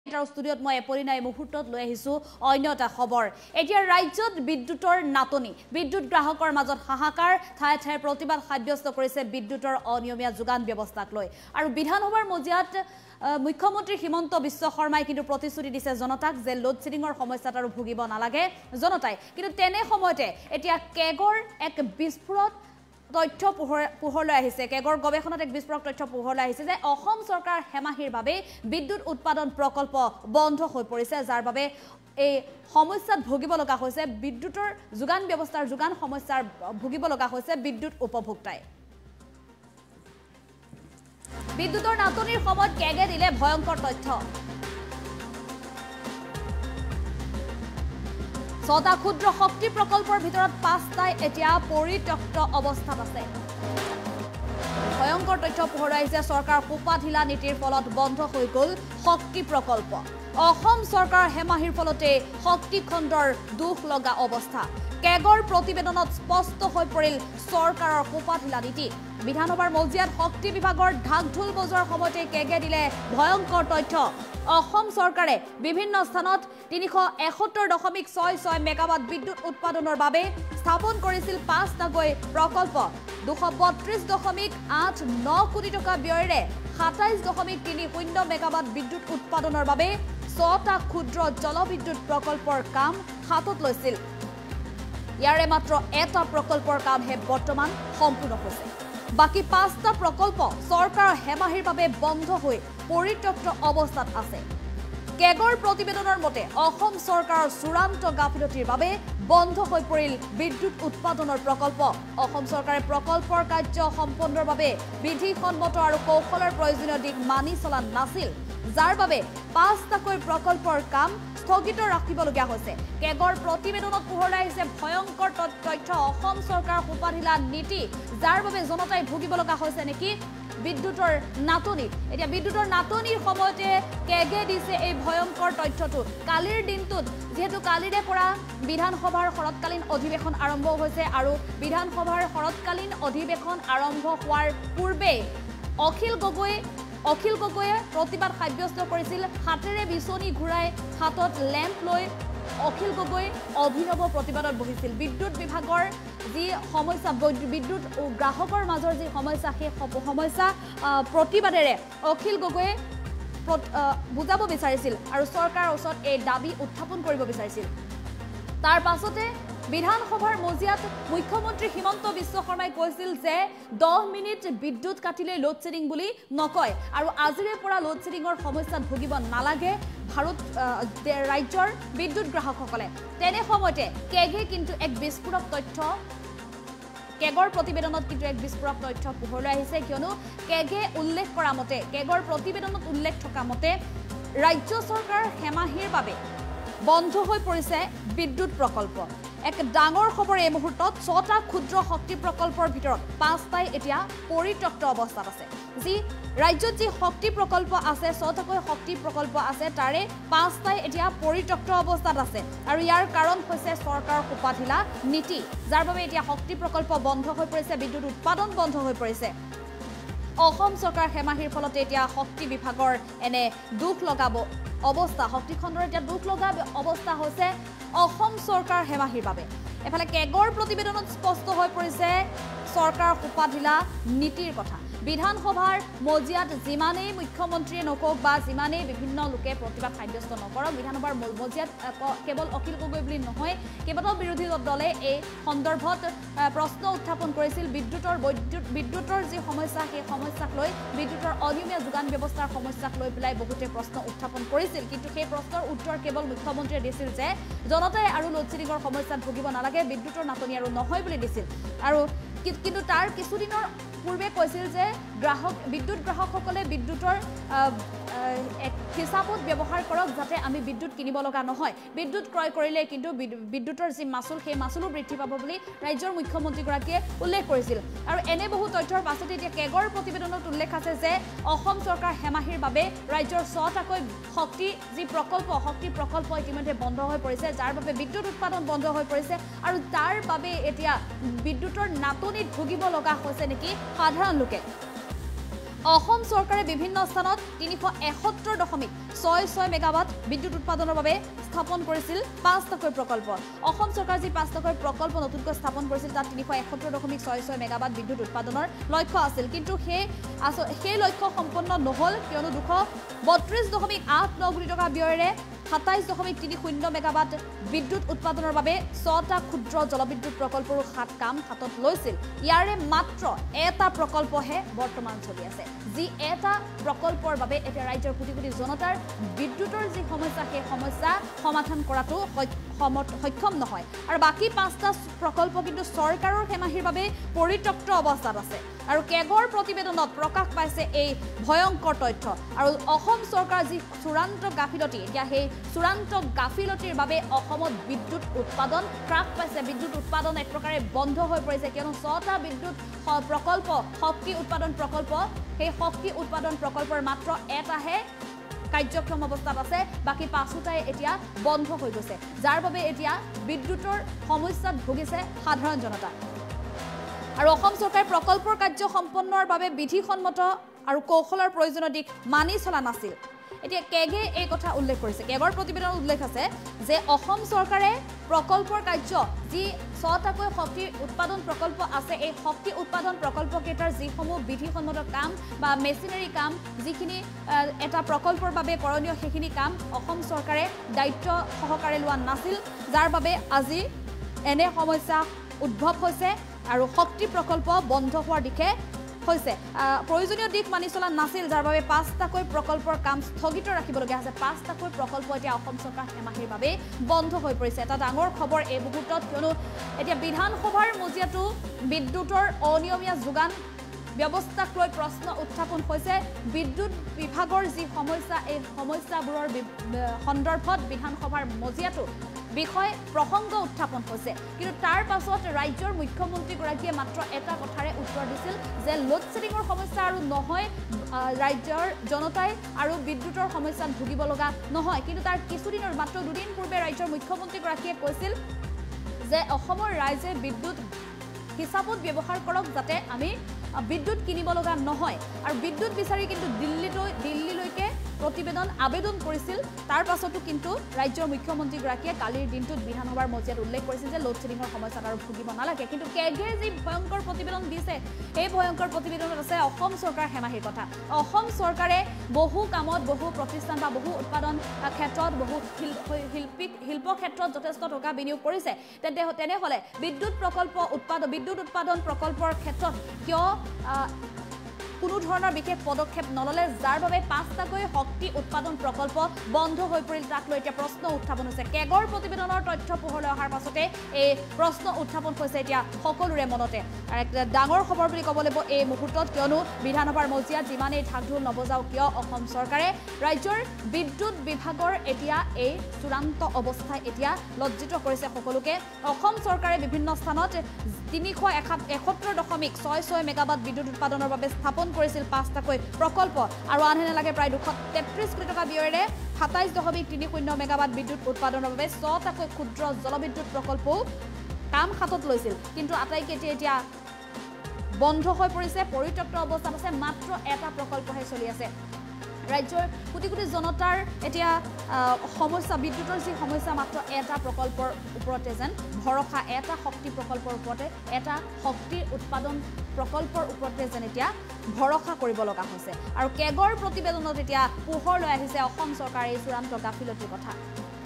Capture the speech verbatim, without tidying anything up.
এটাৰ ষ্টুডিঅ'ত মই এপৰিনা এই মুহূৰ্তত লৈ আহিছোঁ অন্য এটা খবৰ। এতিয়া ৰাজ্যত বিদ্যুতৰ নাটনি, বিদ্যুৎ গ্ৰাহকৰ মাজত হাহাকাৰ, ঠায়ে ঠায়ে প্ৰতিবাদ সাব্যস্ত কৰিছে বিদ্যুতৰ অনিয়মীয়া যোগান ব্যৱস্থাক লৈ। আৰু বিধানসভাৰ মজিয়াত মুখ্যমন্ত্ৰী হিমন্ত বিশ্ব শৰ্মাই কিন্তু প্ৰতিশ্ৰুতি দিছে জনতাক যে লোডশ্বেডিঙৰ সমস্যাত আৰু ভুগিব নালাগে জনতাই। কিন্তু তেনে সময়তে এতিয়া কেগৰ এক বিস্ফোৰক তথ্য পোহৰলৈ আহিছে, কেগৰ গৱেষণাত এক বিস্ফোৰক তথ্য পোহৰলৈ আহিছে যে অসম চৰকাৰ হেমাহিৰ বাবে বিদ্যুৎ উৎপাদন প্ৰকল্প বন্ধ হৈ পৰিছে, যাৰ বাবে এই সমস্যাত ভুগিব লগা হৈছে বিদ্যুতৰ যোগান ব্যৱস্থাৰ যোগান সমস্যাৰ ভুগিব লগা হৈছে বিদ্যুৎ উপভোক্তাই। বিদ্যুতৰ নাটনিৰ সময়ত কেগে দিলে ভয়ংকৰ তথ্য। ছটা ক্ষুদ্ৰ শক্তি প্ৰকল্পৰ ভিতৰত পাঁচটাই এতিয়া পৰিত্যক্ত অৱস্থাত আছে। ভয়ংকৰ তথ্য পোহৰলৈ আহিছে, চৰকাৰ সোপা ঢিলা নীতিৰ ফলত বন্ধ হৈ গ'ল শক্তি প্ৰকল্প। অসম চৰকাৰৰ হেমাহিৰ ফলতে শক্তি খণ্ডৰ দুখ লগা অৱস্থা। কেগৰ প্ৰতিবেদনত স্পষ্ট হৈ পৰিল চৰকাৰৰ সোপা ঢিলা নীতি। বিধানসভাৰ মজিয়াত শক্তি বিভাগৰ ঢাক ঢোল বজোৱাৰ সময়তে কেগে দিলে ভয়ংকৰ তথ্য। অসম চৰকাৰে বিভিন্ন স্থানত তিনিশ এসত্তৰ দশমিক ছয় ছয় মেগাৱাট বিদ্যুৎ উৎপাদনৰ বাবে স্থাপন কৰিছিল পাঁচটাকৈ প্ৰকল্প। দুশ বত্ৰিশ দশমিক আঠ ন কোটি টকা ব্যয়েৰে সাতাইশ দশমিক তিনি শূন্য মেগাৱাট বিদ্যুৎ উৎপাদনৰ বাবে ছটা ক্ষুদ্ৰ জলবিদ্যুৎ প্ৰকল্পৰ কাম হাতত লৈছিল। ইয়াৰে মাত্ৰ এটা প্ৰকল্পৰ কামহে বৰ্তমান সম্পূৰ্ণ হৈছে। বাকী পাঁচটা প্ৰকল্প চৰকাৰৰ হেমাহিৰ বাবে বন্ধ হৈ পৰিত্যক্ত অৱস্থাত আছে। কেগৰ প্ৰতিবেদনৰ মতে অসম চৰকাৰৰ চূড়ান্ত গাফিলতিৰ বাবে বন্ধ হৈ পৰিল বিদ্যুৎ উৎপাদনৰ প্ৰকল্প। অসম চৰকাৰে প্ৰকল্পৰ কাৰ্য সম্পন্নৰ বাবে বিধিসন্মত আৰু কৌশলৰ প্ৰয়োজনীয় দিশ মানি চলা নাছিল, যাৰ বাবে পাঁচটাকৈ প্ৰকল্পৰ কাম স্থগিত ৰাখিবলগীয়া হৈছে। কেগৰ প্ৰতিবেদনত পোহৰলৈ আহিছে ভয়ংকৰ তথ্য, অসম চৰকাৰৰ সোপা ঢিলা নীতি, যাৰ বাবে জনতাই ভুগিব লগা হৈছে নেকি বিদ্যুতৰ নাটনি। এতিয়া বিদ্যুতৰ নাটনিৰ সময়তে কেগে দিছে এই ভয়ংকৰ তথ্যটো। কালিৰ দিনটোত যিহেতু কালিৰে পৰা বিধানসভাৰ শৰৎকালীন অধিৱেশন আৰম্ভ হৈছে আৰু বিধানসভাৰ শৰৎকালীন অধিৱেশন আৰম্ভ হোৱাৰ পূৰ্বে অখিল গগৈ অখিল গগৈয়ে প্ৰতিবাদ সাব্যস্ত কৰিছিল। হাতেৰে বিচনী ঘূৰাই হাতত লেম্প লৈ অখিল গগৈ অভিনৱ প্ৰতিবাদত বহিছিল। বিদ্যুৎ বিভাগৰ যি সমস্যা, বিদ্যুৎ গ্ৰাহকৰ মাজৰ যি সমস্যা, সেই সমস্যা প্ৰতিবাদেৰে অখিল গগৈয়ে বুজাব বিচাৰিছিল আৰু চৰকাৰৰ ওচৰত এই দাবী উত্থাপন কৰিব বিচাৰিছিল। তাৰ পাছতে বিধানসভাৰ মজিয়াত মুখ্যমন্ত্ৰী হিমন্ত বিশ্ব শৰ্মাই কৈছিল যে দহ মিনিট বিদ্যুৎ কাটিলে লোডশ্বেডিং বুলি নকয় আৰু আজিৰে পৰা লোডশ্বেডিঙৰ সমস্যাত ভুগিব নালাগে ভাৰত ৰাজ্যৰ বিদ্যুৎ গ্ৰাহকসকলে। তেনে সময়তে কেগে কিন্তু এক বিস্ফোৰক তথ্য, কেগৰ প্ৰতিবেদনত কিন্তু এক বিস্ফোৰক তথ্য পোহৰলৈ আহিছে, কিয়নো কেগে উল্লেখ কৰা মতে, কেগৰ প্ৰতিবেদনত উল্লেখ থকা মতে ৰাজ্য চৰকাৰৰ হেমাহিৰ বাবে বন্ধ হৈ পৰিছে বিদ্যুৎ প্ৰকল্প। এক ডাঙৰ খবৰ এই মুহূৰ্তত, ছটা ক্ষুদ্ৰ শক্তি প্ৰকল্পৰ ভিতৰত পাঁচটাই এতিয়া পৰিত্যক্ত অৱস্থাত আছে। যি ৰাজ্যত যি শক্তি প্ৰকল্প আছে, ছটাকৈ শক্তি প্ৰকল্প আছে, তাৰে পাঁচটাই এতিয়া পৰিত্যক্ত অৱস্থাত আছে। আৰু ইয়াৰ কাৰণ হৈছে চৰকাৰৰ সোপা ঢিলা নীতি, যাৰ বাবে এতিয়া শক্তি প্ৰকল্প বন্ধ হৈ পৰিছে, বিদ্যুৎ উৎপাদন বন্ধ হৈ পৰিছে। অসম চৰকাৰ হেমাহিৰ ফলতে এতিয়া শক্তি বিভাগৰ এনে দুখ লগাব অৱস্থা, শক্তি খণ্ডৰ এতিয়া দুখ লগা অৱস্থা হৈছে অসম চৰকাৰ হেমাহিৰ বাবে। এফালে কেগৰ প্ৰতিবেদনত স্পষ্ট হৈ পৰিছে চৰকাৰৰ সোপা ঢিলা নীতিৰ কথা। বিধানসভাৰ মজিয়াত যিমানেই মুখ্যমন্ত্ৰীয়ে নকওক বা যিমানেই বিভিন্ন লোকে প্ৰতিবাদ সাব্যস্ত নকৰক, বিধানসভাৰ মজিয়াত কেৱল অখিল গগৈ বুলি নহয়, কেইবাটাও বিৰোধী দলে এই সন্দৰ্ভত প্ৰশ্ন উত্থাপন কৰিছিল। বিদ্যুতৰ বৈদ্যুৎ বিদ্যুতৰ যি সমস্যা, সেই সমস্যাক লৈ, বিদ্যুতৰ অনিয়মীয়া যোগান ব্যৱস্থাৰ সমস্যাক লৈ পেলাই বহুতে প্ৰশ্ন উত্থাপন কৰিছিল। কিন্তু সেই প্ৰশ্নৰ উত্তৰ কেৱল মুখ্যমন্ত্ৰীয়ে দিছিল যে জনতাই আৰু লোডশ্বেডিঙৰ সমস্যাত ভুগিব নালাগে, বিদ্যুতৰ নাটনি আৰু নহয় বুলি দিছিল। আৰু কিন্তু তাৰ কিছুদিনৰ পূৰ্বে কৈছিল যে গ্ৰাহক বিদ্যুৎ গ্ৰাহকসকলে বিদ্যুতৰ এক হিচাপত ব্যৱহাৰ কৰক, যাতে আমি বিদ্যুৎ কিনিব লগা নহয়। বিদ্যুৎ ক্ৰয় কৰিলে কিন্তু বিদ্যুতৰ যি মাচুল, সেই মাচুলো বৃদ্ধি পাব বুলি ৰাজ্যৰ মুখ্যমন্ত্ৰীগৰাকীয়ে উল্লেখ কৰিছিল। আৰু এনে বহু তথ্যৰ পাছতে এতিয়া কেগৰ প্ৰতিবেদনত উল্লেখ আছে যে অসম চৰকাৰ হেমাহিৰ বাবে ৰাজ্যৰ ছটাকৈ শক্তি যি প্ৰকল্প, শক্তি প্ৰকল্প ইতিমধ্যে বন্ধ হৈ পৰিছে, যাৰ বাবে বিদ্যুৎ উৎপাদন বন্ধ হৈ পৰিছে। আৰু তাৰ বাবে এতিয়া বিদ্যুতৰ নাটনিত ভুগিব লগা হৈছে নেকি সাধাৰণ লোকে। অসম চৰকাৰে বিভিন্ন স্থানত তিনিশ এসত্তৰ দশমিক ছয় ছয় মেগাৱাট বিদ্যুৎ উৎপাদনৰ বাবে স্থাপন কৰিছিল পাঁচটাকৈ প্ৰকল্প অসম চৰকাৰ যি পাঁচটাকৈ প্ৰকল্প নতুনকৈ স্থাপন কৰিছিল তাত তিনিশ এসত্তৰ দশমিক ছয় ছয় মেগাৱাট বিদ্যুৎ উৎপাদনৰ লক্ষ্য আছিল কিন্তু সেই সেই লক্ষ্য সম্পন্ন নহল কিয়নো দুশ বত্ৰিশ দশমিক আঠ ন কোটি টকা ব্যয়েৰে সাতাইশ দশমিক তিনি শূন্য মেগাৱাট বিদ্যুৎ উৎপাদনৰ বাবে ছটা ক্ষুদ্ৰ জলবিদ্যুৎ প্ৰকল্পৰো হাত কাম হাতত লৈছিল ইয়াৰে মাত্ৰ এটা প্ৰকল্পহে বৰ্তমান চলি আছে যি এটা প্ৰকল্পৰ বাবে এতিয়া ৰাজ্যৰ কোটি কোটি জনতাৰ বিদ্যুতৰ যি সমস্যা সেই সমস্যা সমাধান কৰাটো সক্ষম নহয় আৰু বাকি পাঁচটা প্ৰকল্প কিন্তু চৰকাৰৰ হেমাহিৰ বাবে পৰিত্যক্ত অৱস্থাত আছে আৰু কেগৰ প্ৰতিবেদনত প্ৰকাশ পাইছে এই ভয়ংকৰ তথ্য আৰু অসম চৰকাৰ যি চূড়ান্ত গাফিলতি এতিয়া সেই চূড়ান্ত গাফিলতিৰ বাবে অসমত বিদ্যুৎ উৎপাদন হ্ৰাস পাইছে বিদ্যুৎ উৎপাদন এক প্ৰকাৰে বন্ধ হৈ পৰিছে কিয়নো ছটা বিদ্যুৎ প্ৰকল্প শক্তি উৎপাদন প্ৰকল্প সেই শক্তি উৎপাদন প্ৰকল্পৰ মাত্ৰ এটাহে কাৰ্যক্ষম অৱস্থাত আছে বাকি পাঁচটাই এতিয়া বন্ধ হৈ গৈছে যাৰ বাবে এতিয়া বিদ্যুতৰ সমস্যাত ভুগিছে সাধাৰণ জনতা আৰু অসম চৰকাৰে প্ৰকল্পৰ কাৰ্য সম্পন্নৰ বাবে বিধিসন্মত আৰু কৌশলৰ প্ৰয়োজনীয় দিশ মানি চলা নাছিল এতিয়া কেগে এই কথা উল্লেখ কৰিছে কেগৰ প্ৰতিবেদনত উল্লেখ আছে যে অসম চৰকাৰে প্ৰকল্পৰ কাৰ্য যি ছটাকৈ শক্তি উৎপাদন প্ৰকল্প আছে এই শক্তি উৎপাদন প্ৰকল্পকেইটাৰ যিসমূহ বিধিসন্মত কাম বা মেচিনাৰী কাম যিখিনি এটা প্ৰকল্পৰ বাবে কৰণীয় সেইখিনি কাম অসম চৰকাৰে দায়িত্ব সহকাৰে লোৱা নাছিল যাৰ বাবে আজি এনে সমস্যা উদ্ভৱ হৈছে আৰু শক্তি প্ৰকল্প বন্ধ হোৱাৰ দিশে হৈছে প্ৰয়োজনীয় দিশ মানি চলা নাছিল যাৰ বাবে পাঁচটাকৈ প্ৰকল্পৰ কাম স্থগিত ৰাখিবলগীয়া আছে পাঁচটাকৈ প্ৰকল্প এতিয়া অসম চৰকাৰ হেমাহিৰ বাবে বন্ধ হৈ পৰিছে এটা ডাঙৰ খবৰ এই মুহূৰ্তত কিয়নো এতিয়া বিধানসভাৰ মজিয়াটো বিদ্যুতৰ অনিয়মীয়া যোগান ব্যৱস্থাক লৈ প্ৰশ্ন উত্থাপন হৈছে বিদ্যুৎ বিভাগৰ যি সমস্যা এই সমস্যাবোৰৰ সন্দৰ্ভত বিধানসভাৰ মজিয়াটো বিষয় প্ৰসংগ উত্থাপন হৈছে কিন্তু তাৰ পাছত ৰাজ্যৰ মুখ্যমন্ত্ৰীগৰাকীয়ে মাত্ৰ এটা কথাৰে উত্তৰ দিছিল যে লোড শেডিঙৰ সমস্যা আৰু নহয় ৰাজ্যৰ জনতাই আৰু বিদ্যুতৰ সমস্যাত ভুগিব লগা নহয় কিন্তু তাৰ কিছুদিনৰ মাত্ৰ দুদিন পূৰ্বে ৰাজ্যৰ মুখ্যমন্ত্ৰীগৰাকীয়ে কৈছিল যে অসমৰ ৰাইজে বিদ্যুৎ হিচাপত ব্যৱহাৰ কৰক যাতে আমি বিদ্যুৎ কিনিব লগা নহয় আৰু বিদ্যুৎ বিচাৰি কিন্তু দিল্লীলৈ দিল্লীলৈকে প্ৰতিবেদন আবেদন কৰিছিল তাৰ পাছতো কিন্তু ৰাজ্যৰ মুখ্যমন্ত্ৰীগৰাকীয়ে কালিৰ দিনটোত বিধানসভাৰ মজিয়াত উল্লেখ কৰিছিল যে লোড শেডিঙৰ সমস্যাত আৰু ভুগিব নালাগে কিন্তু কেগে যি ভয়ংকৰ প্ৰতিবেদন দিছে এই ভয়ংকৰ প্ৰতিবেদনত আছে অসম চৰকাৰ হেমাহিৰ কথা অসম চৰকাৰে বহু কামত বহু প্ৰতিষ্ঠান বা বহু উৎপাদন ক্ষেত্ৰত বহু শিল্পী শিল্প ক্ষেত্ৰত যথেষ্ট টকা বিনিয়োগ কৰিছে তেন্তে তেনেহ'লে বিদ্যুৎ প্ৰকল্প উৎপাদন বিদ্যুৎ উৎপাদন প্ৰকল্পৰ ক্ষেত্ৰত কিয় কোনো ধৰণৰ বিশেষ পদক্ষেপ নললে যাৰ বাবে পাঁচটাকৈ শক্তি উৎপাদন প্ৰকল্প বন্ধ হৈ পৰিল তাক লৈ এতিয়া প্ৰশ্ন উত্থাপন হৈছে কেগৰ প্ৰতিবেদনৰ তথ্য পোহৰলৈ অহাৰ পাছতে এই প্ৰশ্ন উত্থাপন হৈছে এতিয়া সকলোৰে মনতে আৰু এক ডাঙৰ খবৰ বুলি ক'ব লাগিব এই মুহূৰ্তত কিয়নো বিধানসভাৰ মজিয়াত যিমানেই ঢাক ঢোল নবজাওক কিয় অসম চৰকাৰে ৰাজ্যৰ বিদ্যুৎ বিভাগৰ এতিয়া এই চূড়ান্ত অৱস্থাই এতিয়া লজ্জিত কৰিছে সকলোকে অসম চৰকাৰে বিভিন্ন স্থানত তিনিশ এসত্তৰ দশমিক ছয় ছয় মেগাৱাট বিদ্যুৎ উৎপাদনৰ বাবে স্থাপন কৰিছিল পাঁচটাকৈ প্ৰকল্প আৰু আনহেনে লাগে প্ৰায় দুশ তেত্ৰিশ কোটি টকা ব্যয়েৰে সাতাইশ দশমিক তিনি শূন্য মেগাৱাট বিদ্যুৎ উৎপাদনৰ বাবে ছটাকৈ ক্ষুদ্ৰ জলবিদ্যুৎ প্ৰকল্পও কাম হাতত লৈছিল কিন্তু আটাইকেইটি এতিয়া বন্ধ হৈ পৰিছে পৰিত্যক্ত অৱস্থাত আছে মাত্ৰ এটা প্ৰকল্পহে চলি আছে ৰাজ্যৰ কোটি কোটি জনতাৰ এতিয়া সমস্যা বিদ্যুতৰ যি সমস্যা মাত্ৰ এটা প্ৰকল্পৰ ওপৰতে যেন ভৰসা এটা শক্তি প্ৰকল্পৰ ওপৰতে এটা শক্তি উৎপাদন প্ৰকল্পৰ ওপৰতে যেন এতিয়া ভৰসা কৰিব লগা হৈছে আৰু কেগৰ প্ৰতিবেদনত এতিয়া পোহৰ লৈ আহিছে অসম চৰকাৰৰ এই চূড়ান্ত গাফিলতিৰ কথা